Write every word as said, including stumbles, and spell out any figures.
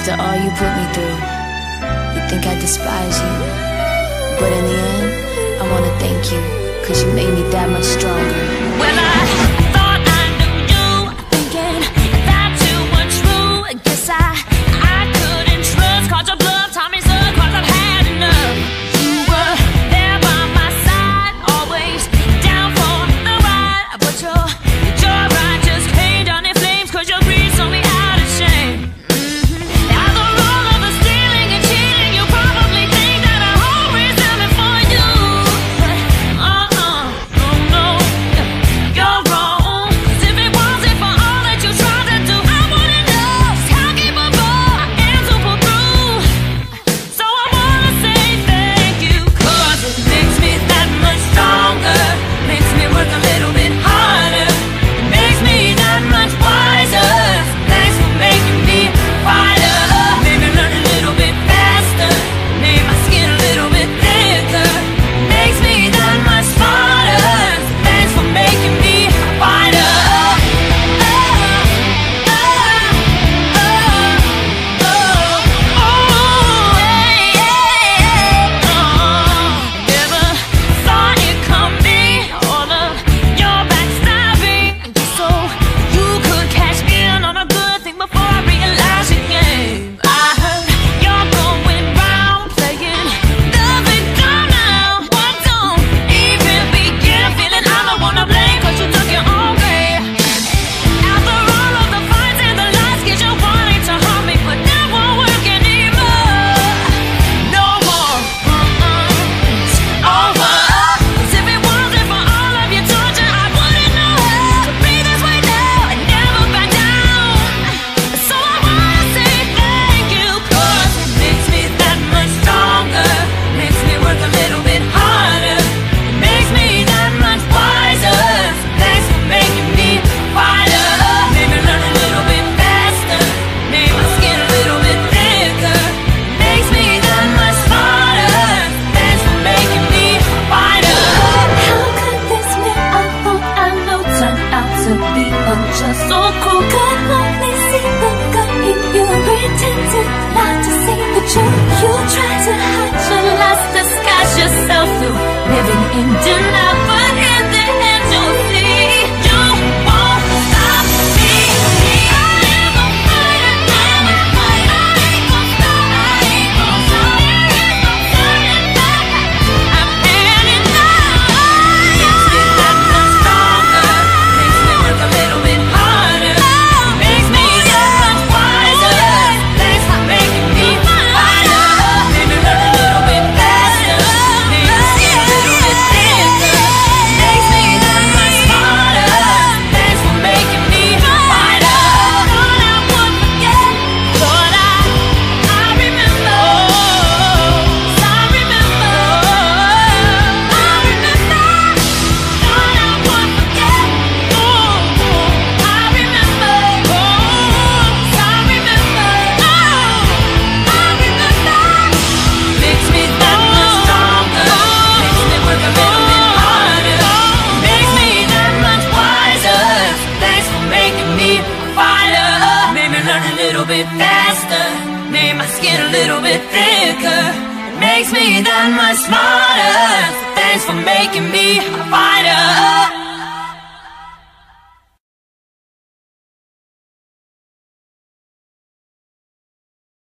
After all you put me through, you think I despise you, but in the end, I wanna thank you, cause you made me that much stronger. Well, I thought I knew you, thinking that you were true. Guess I, I couldn't trust, caught your bluff, Tommy's up, cause I've had enough. You were there by my side, always down for the ride, but your, your ride just came down in flames, cause your greed sold me out of shame. So cool, could only see the good in you. Pretended not to see the truth. You try to hide your lies, disguise yourself through living in denial, but in the end you'll see you won't stop me. I am a fighter, I'm a fighter. I ain't gon' stop, I ain't gon' stop. There is no turning back. I'm heading now. Makes me that much stronger. Makes me work a little bit harder. Makes me that much wiser. Thanks for making me fighter. Made me learn a little bit faster. Made me see a little bit thicker. Makes me that much smarter. Thanks for making me fighter. Thought I would forget. Thought I, I remember. I remember. I remember. Thought I would forget. Oh, I remember. Oh, I remember. Oh, I remember. Makes me that much stronger. Makes me work a little bit harder. Makes me that much wiser. Thanks for making me a fighter. Made me learn a little bit faster. Made my skin a little bit thicker. Makes me that much smarter. Thanks for making me a fighter.